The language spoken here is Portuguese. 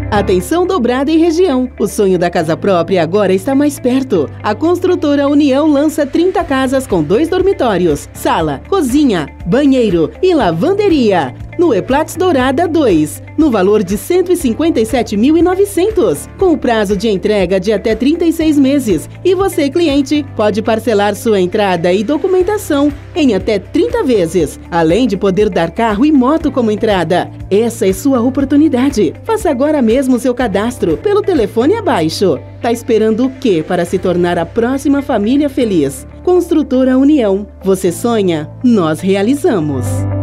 Atenção dobrada em região. O sonho da casa própria agora está mais perto. A construtora União lança 30 casas com 2 dormitórios, sala, cozinha, banheiro e lavanderia. No Eplatz Dourada 2, no valor de R$ 157.900, com o prazo de entrega de até 36 meses. E você, cliente, pode parcelar sua entrada e documentação em até 30 vezes, além de poder dar carro e moto como entrada. Essa é sua oportunidade. Faça agora mesmo seu cadastro pelo telefone abaixo. Tá esperando o quê para se tornar a próxima família feliz? Construtora União. Você sonha, nós realizamos.